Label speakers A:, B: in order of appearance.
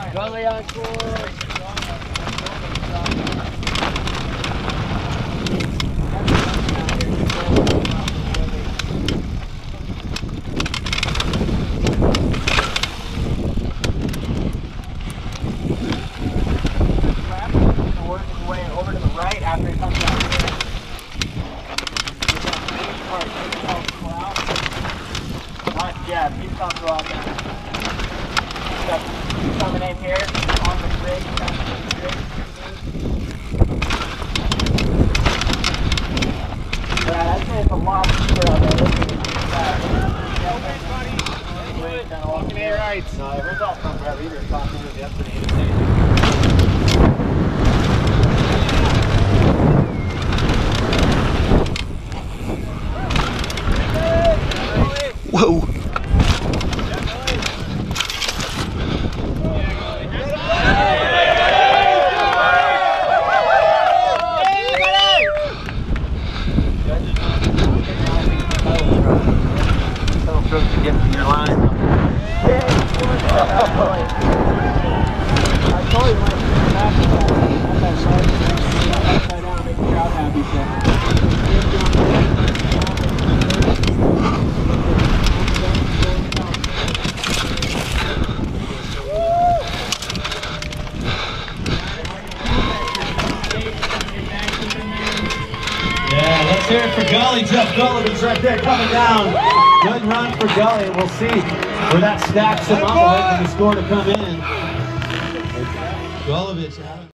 A: Gully on course. Work his way over to the right after he comes down here. Yeah, he's coming out there. He's coming in here on the rig. Yeah, I'd say it's a lot cheaper out there. Walking A rights. No, everyone's all from Red Bull. Talking to the yesterday.
B: Whoa!
A: To get to your line. I told you when I back to that side, upside down, make the crowd happy.
C: Yeah, let's hear it for Gully. Geoff Gulevich right there coming down. Good run for Gully. We'll see where that stacks him up. Waiting for the score to come in. Gulevich.